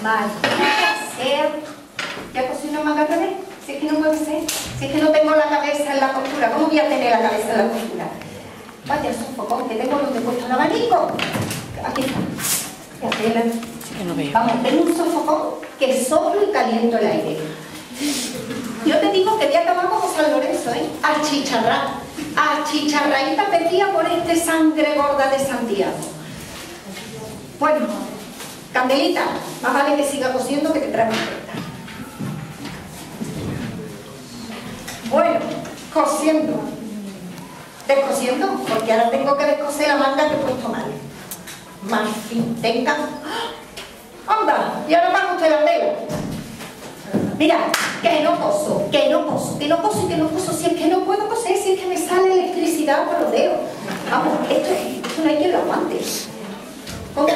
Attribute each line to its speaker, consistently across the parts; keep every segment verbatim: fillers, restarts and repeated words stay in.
Speaker 1: Maldita sea. ¿Ya cosí una manga al revés? Si es que no puede ser. Si es que no tengo la cabeza en la costura. ¿Cómo voy a tener la cabeza en la costura? Vaya, sofocón, que tengo donde he puesto el abanico. Aquí está. Ya tela.
Speaker 2: No veo.
Speaker 1: Vamos, tengo un sofocón que soplo y caliento el aire. Yo te digo que voy a acabar como San Lorenzo, ¿eh? Achicharrar. Achicharradita metida por este sangre gorda de Santiago. Bueno, Candelita, más vale que siga cosiendo que te trae más cuenta. Bueno, cosiendo. Descosiendo, porque ahora tengo que descoser la manga que he puesto mal. Marfin, tengan. ¡Anda! Y ahora paga usted la vela. Mira, que no coso, que no coso, que no coso y que no coso. Si es que no puedo coser, si es que me sale electricidad por los dedos. Vamos, esto, esto no hay quien lo aguante. ¿Cómo?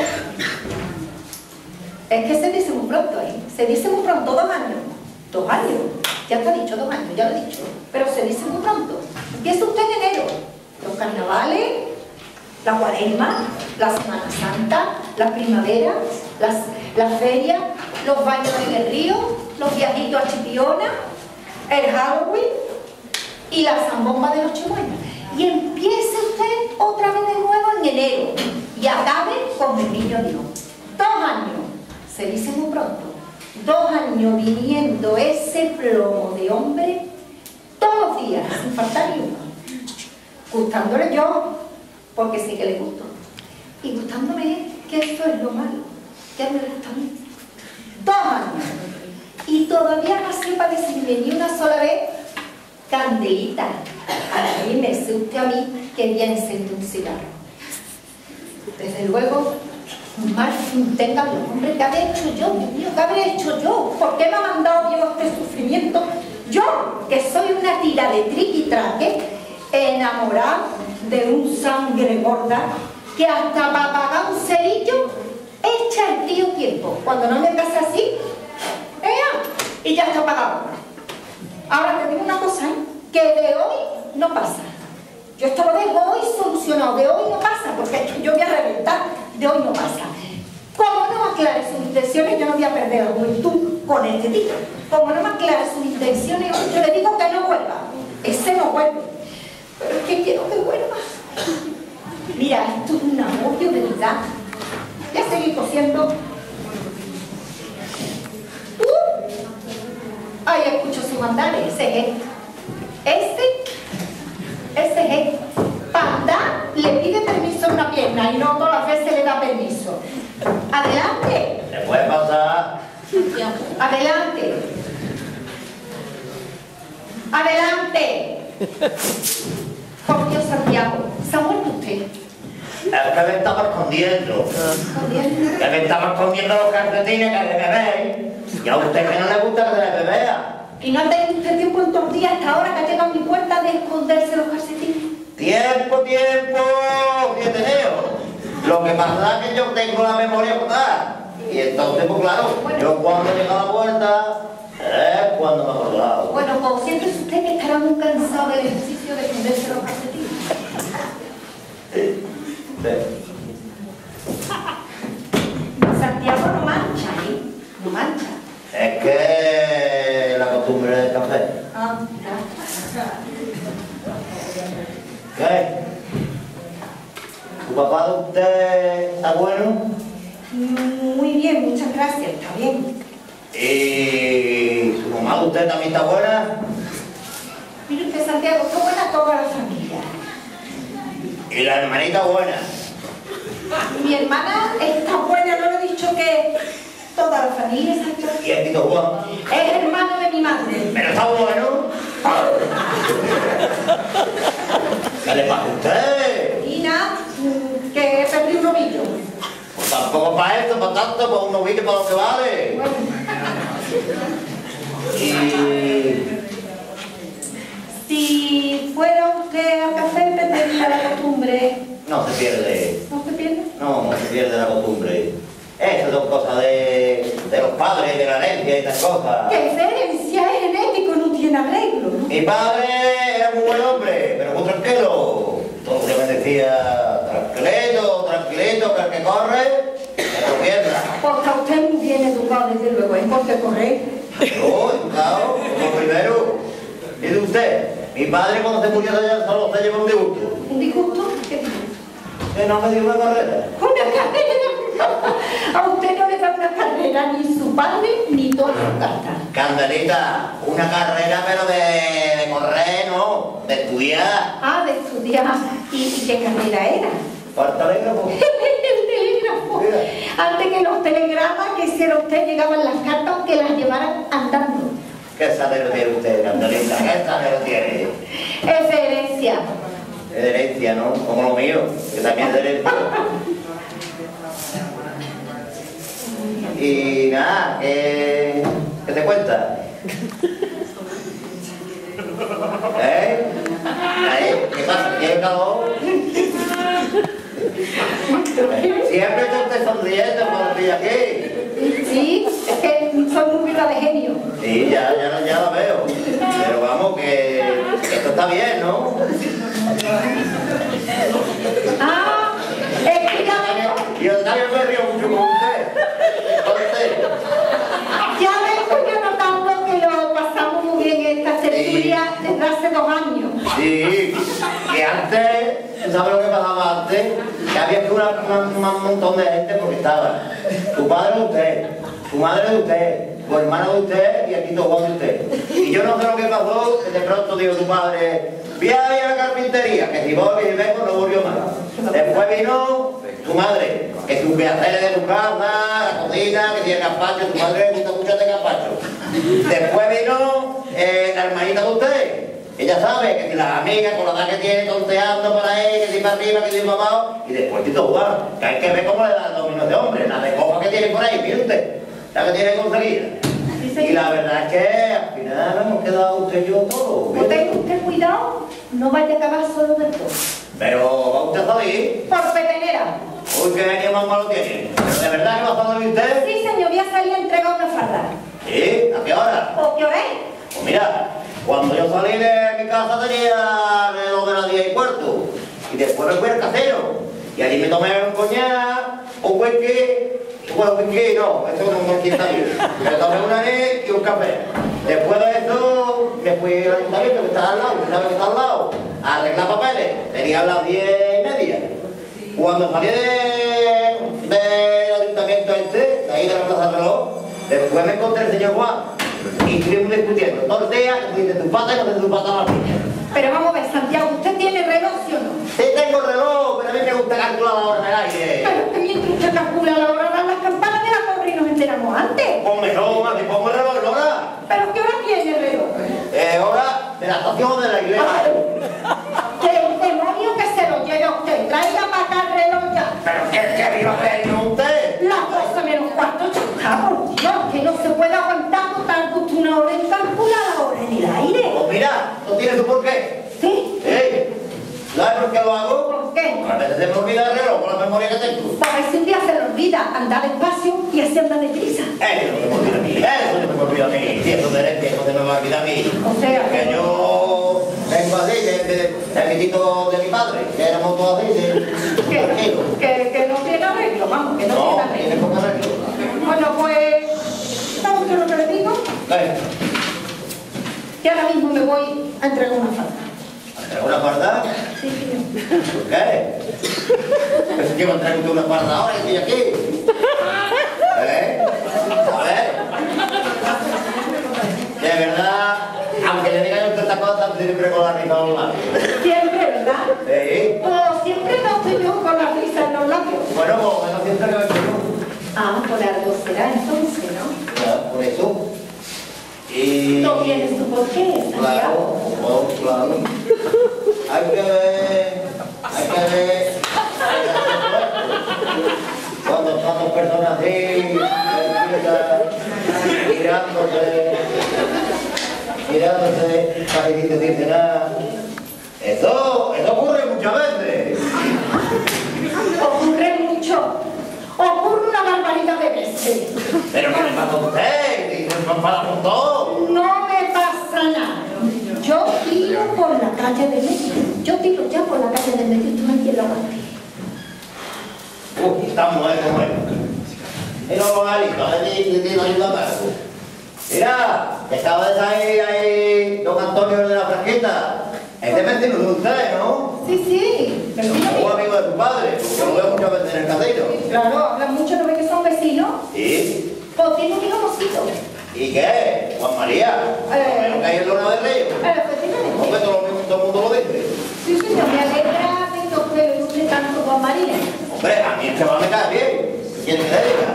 Speaker 1: Es que se dice muy pronto, ¿eh? Se dice muy pronto, dos años. Dos años. Ya está dicho, dos años, ya lo he dicho. Pero se dice muy pronto. Empieza usted en enero. Los carnavales, la cuaresma, la Semana Santa, la primavera, las, la feria, los baños en el río, los viajitos a Chipiona, el Halloween y la zambomba de Nochebuena. Y empiece usted otra vez de nuevo en enero y acabe con el niño Dios. Dos años, se dice muy pronto. Dos años viniendo ese plomo de hombre todos los días, sin faltar ni uno. Gustándole yo, porque sí que le gusto. Y gustándome, que eso es lo malo, que me gusta a mí. Dos años. Y todavía no sepa decirme ni una sola vez, Candelita, a mí me sé usted a mí que voy a encender un cigarro. Desde luego, Marfin, tengan los hombres, ¿qué habré hecho yo? Dios mío, ¿qué habré hecho yo? ¿Por qué me ha mandado Dios este sufrimiento? Yo, que soy una tira de triqui-traque, enamorada de un sangre gorda, que hasta para pagar un cerillo echa el tío tiempo. Cuando no me casa así, ¡ea! Y ya está pagado. Ahora te digo una cosa, ¿eh? Que de hoy no pasa. Yo esto lo dejo hoy solucionado. De hoy no pasa, porque yo voy a reventar. De hoy no pasa. Como no me aclare sus intenciones, yo no voy a perder la juventud con este tío. Como no me aclare sus intenciones, yo le digo que no vuelva. Ese no vuelve. Pero es que quiero que vuelva. Mira, esto es un agobio de verdad. Voy a seguir cosiendo. Uh. Ay, escucho su mandar, ese es. Este, ese es. Panda le pide permiso a una pierna y no todas las veces le da permiso. Adelante.
Speaker 3: ¿Se puede pasar?
Speaker 1: Adelante. Adelante. Por Dios, Santiago, ¿se ha muerto usted?
Speaker 3: Es que me estaba escondiendo.
Speaker 1: ¿Escondiendo?
Speaker 3: Que me estaba escondiendo los calcetines que le bebéis. Y a usted que no le gusta que se le bebea.
Speaker 1: ¿Y no ha tenido usted tiempo en todo el día hasta ahora que ha llegado a mi puerta de esconderse los calcetines?
Speaker 3: Tiempo, tiempo, que he tenido. Lo que pasa es que yo tengo la memoria cortada. Y entonces, pues claro, yo cuando llego a la puerta, es cuando me he acordado.
Speaker 1: Bueno, pues siéntese usted que estará muy cansado del ejercicio de esconderse los calcetines.
Speaker 3: Sí. Sí.
Speaker 1: Santiago no mancha, ¿eh? No mancha.
Speaker 3: Es que la costumbre del café.
Speaker 1: Ah, ya.
Speaker 3: ¿Qué? ¿Su papá de usted está bueno?
Speaker 1: Muy bien, muchas gracias, está bien.
Speaker 3: ¿Y su mamá de usted también está buena?
Speaker 1: Mire usted, Santiago, qué buena toda la familia.
Speaker 3: ¿Y la hermanita buena?
Speaker 1: Mi hermana está buena, no le he dicho que toda la familia está buena.
Speaker 3: ¿Y el Tito Juan?
Speaker 1: Es hermano de mi madre.
Speaker 3: ¿Pero está bueno? ¿Qué le pasa a usted?
Speaker 1: Y nada, que perdí un novillo.
Speaker 3: Pues tampoco para esto, para tanto, para un novillo, para lo que vale.
Speaker 1: Bueno.
Speaker 3: Y...
Speaker 1: Si fuera usted al café, perdería la costumbre.
Speaker 3: no se pierde.
Speaker 1: ¿No se pierde?
Speaker 3: No, no se pierde la costumbre. Eso son cosas de, de los padres, de la herencia y esas cosas.
Speaker 1: Que esa herencia es genético, no tiene arreglo, ¿no?
Speaker 3: Mi padre era muy buen hombre, pero muy tranquilo. Todo el día me decía, tranquilito, tranquilito, que el que corre, que no pierda.
Speaker 1: Porque usted es muy bien educado, correr.
Speaker 3: Oh, educado, como primero. Mire usted, mi padre cuando se murió allá solo se llevó un disgusto.
Speaker 1: ¿Un disgusto? ¿Qué disgusto?
Speaker 3: Que no me dio una carrera.
Speaker 1: ¡Una carrera! A usted no le da una carrera ni su padre ni toda su casa.
Speaker 3: Candelita, una carrera pero de, de correr, ¿no? De estudiar.
Speaker 1: Ah, de estudiar. ¿Y, y qué carrera era?
Speaker 3: Falta telégrafo.
Speaker 1: El telégrafo.
Speaker 3: Mira.
Speaker 1: Antes que los telegramas que hiciera usted llegaban las cartas que las llevaran andando.
Speaker 3: ¿Qué salero tiene usted, Candelita? ¿Qué salero tiene?
Speaker 1: Es herencia.
Speaker 3: Es de herencia, ¿no? Como lo mío, que también es de herencia. Y nada, ¿qué, ¿qué te cuenta? ¿Eh? ¿Eh? ¿Qué pasa? ¿Tiene calor? Siempre está usted sonriendo cuando estoy aquí.
Speaker 1: Sí, es que soy muy viva de genio.
Speaker 3: Sí, ya, ya, ya la veo. Pero vamos, que esto está bien, ¿no?
Speaker 1: Ah, es que ya veo.
Speaker 3: Yo también me río mucho con usted. Con usted.
Speaker 1: Ya vengo yo notando que lo pasamos muy bien en esta tertulia desde hace dos años.
Speaker 3: Sí, que antes, ¿tú sabes lo que pasaba antes? Que había que una, una- un montón de gente porque estaba tu padre de usted, tu madre de usted, tu hermano de usted y aquí todo de usted. Y yo no sé lo que pasó, que de pronto dijo tu padre, voy a ir a la carpintería, que si voy y vengo no volvió más. Después vino tu madre, que tus quehaceres de tu casa, la cocina, que tiene gazpacho, tu madre le gusta mucho de gazpacho. Después vino eh, la hermanita de usted. Ella sabe que si las amigas con la edad que tiene tonteando por ahí, que si para arriba, que si para abajo, y después Tito Juan, que hay que ver cómo le da el dominio de hombre, la de copa que tiene por ahí, mire usted, la que tiene conseguida. Y la verdad es que al final hemos quedado usted y yo todos.
Speaker 1: Pues tenga usted cuidado, no vaya a acabar solo del todo.
Speaker 3: Pero va usted a salir.
Speaker 1: Por petenera.
Speaker 3: Uy, qué genio más malo tiene. ¿Pero de verdad que va a salir usted?
Speaker 1: Sí, señor, voy a salir a entregar una farda.
Speaker 3: ¿Sí? ¿A qué hora?
Speaker 1: ¿O qué hora es?
Speaker 3: Pues mira, cuando yo salí de mi casa tenía alrededor de las diez y cuarto. Y después me fui al casero. Y allí me tomé un coñac, un whisky. Bueno, whisky no, eso no me quita bien. Me tomé una anís y un café. Después de eso me fui al ayuntamiento que está al lado, ¿sabes que está al lado? A arreglar papeles. Tenía las diez y media. Cuando salí de, del ayuntamiento este, de ahí de la Plaza del Reloj, después me encontré el señor Juan. Y estuvimos discutiendo todo el día, que de tu pata y no de tu pata a la niña.
Speaker 1: Pero vamos a ver, Santiago, ¿usted tiene reloj, sí o no?
Speaker 3: Sí tengo reloj, pero a mí me gusta calcular la hora en el aire.
Speaker 1: Pero que mientras usted calcula la hora, dan las campanas de la torre y nos enteramos antes.
Speaker 3: Ponme no, si pongo el reloj, ¿no hora?
Speaker 1: ¿Pero qué hora tiene el reloj?
Speaker 3: Eh, hora de la estación de la iglesia.
Speaker 1: Que el demonio que se lo lleve a usted, traiga para acá el reloj ya.
Speaker 3: ¿Pero qué, qué viva pedirme usted?
Speaker 1: Las doce menos cuarto ya está, por Dios, que no se puede aguantar total justo una hora en calcular la hora en el aire.
Speaker 3: Pues mira, ¿no tiene su por qué?
Speaker 1: ¿Sí?
Speaker 3: ¿Eh? ¿Sabes por qué lo hago?
Speaker 1: ¿Por qué?
Speaker 3: A veces se me olvida el reloj con la memoria que tengo.
Speaker 1: Para ver si un día se le olvida andar despacio y así anda deprisa.
Speaker 3: Eso no se me olvida a mí, eso no se me olvida a mí. Si eso de herencia no se me va a olvidar a mí.
Speaker 1: O sea,
Speaker 3: que yo vengo así, de, de, de amiguito de mi padre, que éramos todos así, de,
Speaker 1: Que,
Speaker 3: tranquilo.
Speaker 1: que, que no tiene arreglo, vamos, que no,
Speaker 3: No,
Speaker 1: tiene
Speaker 3: tiene
Speaker 1: arreglo.
Speaker 3: poco arreglo.
Speaker 1: Bueno, pues, ¿sabe usted lo que le digo?
Speaker 3: Eh,
Speaker 1: Que ahora mismo me voy a entregar una falta.
Speaker 3: ¿Trae una farda?
Speaker 1: Sí, señor.
Speaker 3: ¿Por qué? ¿Es que va a traer usted una farda ahora y estoy aquí? ¿Eh? A ver. De verdad, aunque le diga yo todas estas cosas, siempre con la risa a los labios.
Speaker 1: Siempre, ¿verdad?
Speaker 3: ¿Sí?
Speaker 1: O siempre no estoy yo con la risa en los labios.
Speaker 3: Bueno, pues no siempre que vengo yo.
Speaker 1: Ah, por algo será entonces, ¿no?
Speaker 3: Ya, por eso. Y...
Speaker 1: No tiene su porqué,
Speaker 3: Claro,
Speaker 1: Santiago.
Speaker 3: oh, claro. Hay que ver, hay que ver, hay que ver cuando están dos personas así, mirándose, mirándose, casi sin decirse nada. Eso, eso ocurre muchas veces.
Speaker 1: Ocurre mucho. Ocurre una barbaridad de veces.
Speaker 3: Pero ¿qué le pasa a usted? Y se enfada con todo.
Speaker 1: No me pasa nada. Yo tiro por la calle de medio. Yo tiro ya por la calle de medio. Tú me quieres la aguante.
Speaker 3: Uy, está muerto, bueno. Pero, Alito, le di la ayuda a Marco. Mira, que acaba de salir ahí don Antonio de la Frasquita. Es de vecino de usted, ¿no?
Speaker 1: Sí, sí.
Speaker 3: Es un amigo de tu padre. Yo lo veo muchas veces en el casino.
Speaker 1: Claro, hablan mucho, ¿no ves que son vecinos?
Speaker 3: Sí.
Speaker 1: Pues tiene un hijo mocito.
Speaker 3: ¿Y qué? Juan María.
Speaker 1: Eh.
Speaker 3: ¿No que hay en Lona del Río?
Speaker 1: Efectivamente.
Speaker 3: ¿No que todo, todo el mundo lo dice?
Speaker 1: Sí, señor, me alegra de que a usted le guste tanto Juan María.
Speaker 3: Hombre, a mí este va me cae bien. ¿Quién te diga?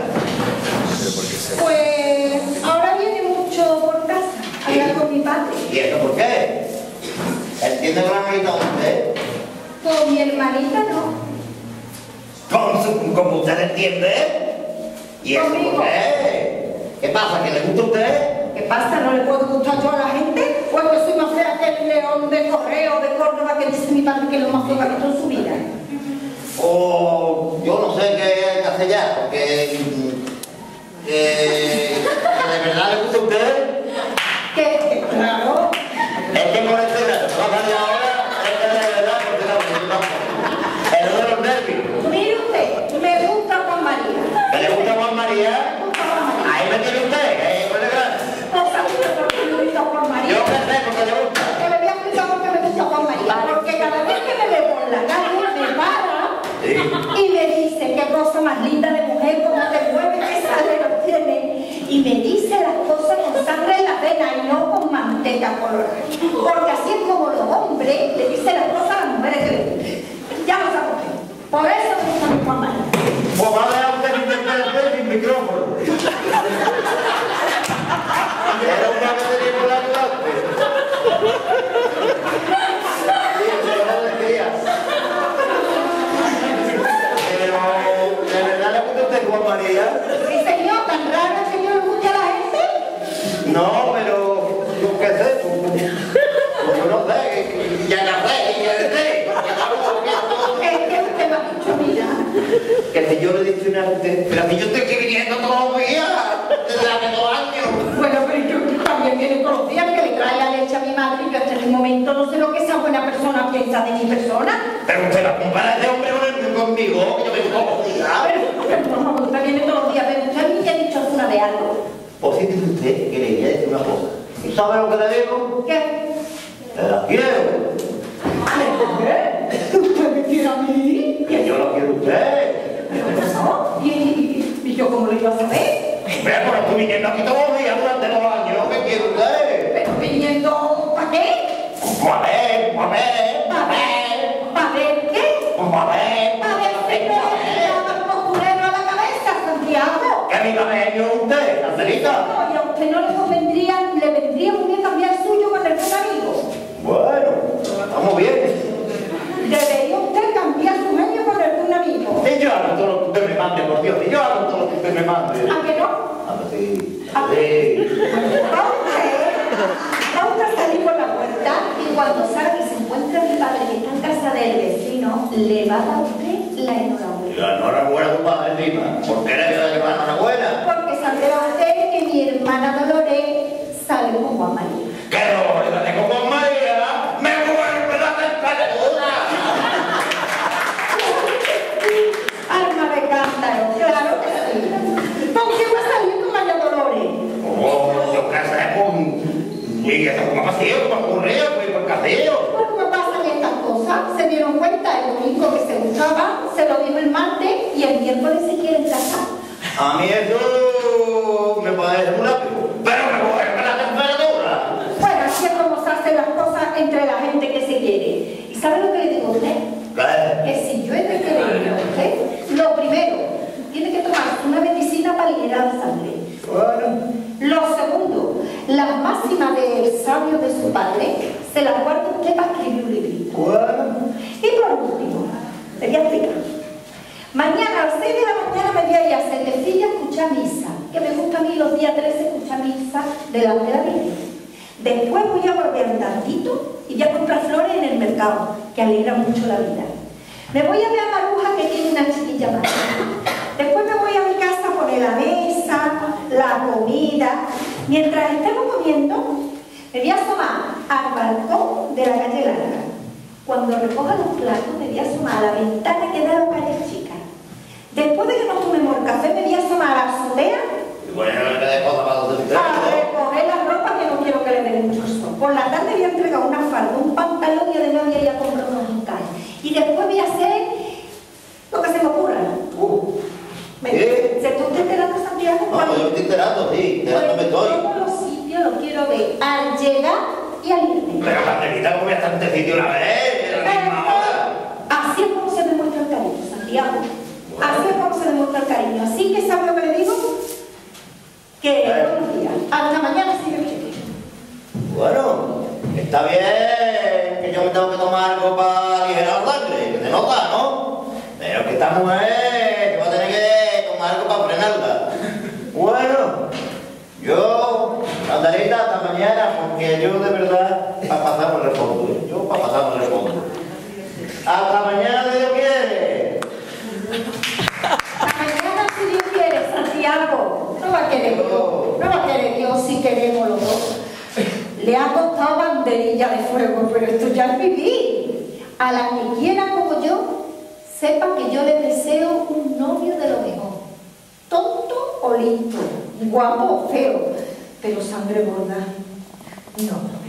Speaker 1: Pues ahora viene mucho por casa a hablar con mi padre.
Speaker 3: ¿Y eso por qué? ¿Entiende con la hermanita usted?
Speaker 1: Con mi hermanita no.
Speaker 3: ¿Cómo, cómo usted entiende? ¿Y eso
Speaker 1: Conmigo.
Speaker 3: por qué? ¿Qué pasa? ¿Que le gusta a usted?
Speaker 1: ¿Qué pasa? ¿No le puedo gustar yo a la gente? Pues que soy más fea que el león de Correo de Córdoba que dice mi padre que es lo más feo que ha visto en su vida.
Speaker 3: O yo no sé qué hacer ya, porque... Eh, ¿que de verdad le gusta a usted?
Speaker 1: Que, claro.
Speaker 3: Es que con este gato, no va a salir ahora, es que de verdad, porque no, porque no. El de los nervios.
Speaker 1: Mire usted, me gusta Juan María.
Speaker 3: ¿Que le gusta a Juan María?
Speaker 1: Me gusta Juan María.
Speaker 3: Ahí me tiene usted, que es el grande.
Speaker 1: No sabía por qué me gusta Juan María.
Speaker 3: Yo qué sé, porque le gusta.
Speaker 1: Que le voy a explicar por qué me gusta Juan María. Porque cada vez que me ve por la calle me para
Speaker 3: Sí.
Speaker 1: y me dice qué cosa más linda de mujer, cómo te mueve, qué sangre tiene. Y me dice las cosas con sangre en la vena y no con manteca colorada. Porque así es como los hombres le dicen las cosas a las mujeres que le gustan. Ya lo saben. Por eso me gusta mi Juan María.
Speaker 3: Pues va a dejar usted interferencia sin micrófono. Era una que tenía por la clase. Sí, pero no decía. Pero, ¿de verdad le gusta a usted Juan María?
Speaker 1: Sí, señor, tan raro que yo le guste a la gente.
Speaker 3: No, pero yo qué sé, pues yo no sé, ya la sé, ya la sé.
Speaker 1: Es que usted me ha dicho, mira.
Speaker 3: Que si yo le dice una a usted, pero si yo estoy aquí viniendo todos los días, desde hace dos años.
Speaker 1: Bueno, pero yo también viene todos los días que le trae la leche a mi madre y yo hasta en el momento no sé lo que esa buena persona piensa de mi persona.
Speaker 3: Pero usted la compara de hombre conmigo, que yo vengo todos los días.
Speaker 1: Pero, pero por favor, usted viene todos los días, pero usted a mí me ha dicho alguna vez algo.
Speaker 3: Pues sí, dice usted que le voy a decir una cosa. ¿Y sabe lo que le digo?
Speaker 1: ¿Qué?
Speaker 3: Que la quiero.
Speaker 1: ¿Qué? ¿Usted me quiere a mí?
Speaker 3: Que yo la quiero a usted.
Speaker 1: ¿No? ¿Y, y, y yo cómo lo iba a saber?
Speaker 3: Hombre, pero estoy viniendo aquí todos los días durante dos años, ¿qué quiere usted?
Speaker 1: ¿Pero viniendo para qué?
Speaker 3: A ver, a ver, a ver.
Speaker 1: ¿Para ver qué?
Speaker 3: A ver,
Speaker 1: ¿Para ver si me llama el costurero a la cabeza, Santiago?
Speaker 3: ¿qué me va a venir usted, Cancelita?
Speaker 1: No, y a usted no le convendría, le vendría muy bien cambiar el suyo con el de un amigo.
Speaker 3: Bueno, estamos bien.
Speaker 1: Debería usted cambiar su medio con el de un amigo.
Speaker 3: Y yo hago todo lo que usted me mande, por Dios. Y yo hago todo lo que usted me mande.
Speaker 1: ¿A que no?
Speaker 3: Ah, pues sí.
Speaker 1: ¿A
Speaker 3: Sí.
Speaker 1: Va usted, va usted a salir por la puerta y cuando salga y se encuentra mi padre que está en casa del vecino, le va a dar a usted la enhorabuena.
Speaker 3: La enhorabuena a tu padre encima. ¿Por qué le voy a llevar la enhorabuena?
Speaker 1: Porque sabrá usted que mi hermana Dolores sale con Juan María.
Speaker 3: ¡Que no! ¡La tengo con María! ¡Me vuelve la temperatura!
Speaker 1: Alma de cántaro, claro que sí. ¿Con qué va a salir con María Dolores?
Speaker 3: Oh, yo qué sé, con... Y eso como vacío, como ocurrió, pues por casillo.
Speaker 1: ¿Por qué pasan estas cosas? Se dieron cuenta el domingo que se buscaba, se lo dijo el martes y el miércoles se quieren casar.
Speaker 3: A mí eso me parece muy rápido. Pero me vuelve la temperatura.
Speaker 1: Bueno, así es como se hacen las cosas entre la gente que se quiere. ¿Y sabe lo que le digo a usted?
Speaker 3: ¿Qué?
Speaker 1: Que si yo he de quererle a usted, lo primero, tiene que tomar una medicina para liberar la sangre.
Speaker 3: Bueno.
Speaker 1: Lo segundo, las máximas del sabio de su padre se las guarda usted para escribir un librito.
Speaker 3: Bueno.
Speaker 1: Y por último, le voy a explicar. Mañana a las seis de la mañana me voy a ir a Cervecilla a escuchar misa, que me gusta a mí los días trece escuchar misa delante de la Virgen. Después voy a volver un tantito y voy a comprar flores en el mercado, que alegra mucho la vida. Me voy a ver a Maruja, que tiene una chiquilla más. Después me voy a mi casa a poner la mesa, la comida. Mientras estemos comiendo, me voy a asomar al balcón de la calle Larga. Cuando recoja los platos, me voy a asomar a la ventana que da a la calle Chica. Después de que nos tomemos el café, me voy a asomar a la azotea
Speaker 3: Y bueno, no le quede cosa para los
Speaker 1: a recoger voy a ir a comprar unos encajes. Y después voy a hacer lo que se me ocurra.
Speaker 3: Uh,
Speaker 1: ¿Me
Speaker 3: ¿qué?
Speaker 1: ¿Se tú te enterando, Santiago?
Speaker 3: No, pues yo me estoy enterando, sí, enterándome
Speaker 1: Pues
Speaker 3: estoy.
Speaker 1: todos los sitios los quiero ver al llegar y al irme.
Speaker 3: Pero Candelita, ¿cómo voy a estar en este sitio una vez? En la misma hora.
Speaker 1: Así es como se demuestra el cariño, Santiago. Así es como se demuestra el cariño. Así que, ¿sabes lo que le digo? Que buenos días. Hasta mañana sigue el cheque.
Speaker 3: Bueno, está bien que yo me tengo que tomar algo para aligerar la sangre, que se nota, ¿no? Pero que esta mujer que va a tener que tomar algo para frenarla. Bueno, yo, Candelita, hasta mañana, porque yo de verdad, para pasar por el fondo, ¿eh? Yo para pasar por el fondo. Hasta mañana, si Dios quiere.
Speaker 1: Hasta mañana, si Dios quiere, Santiago. No va a querer Dios. No va a querer Dios si queremos los dos. Le ha costado banderilla de fuego, pero esto ya es vivir. A la que quiera como yo, sepa que yo le deseo un novio de lo mejor. Tonto o listo, guapo o feo, pero sangre gorda, no.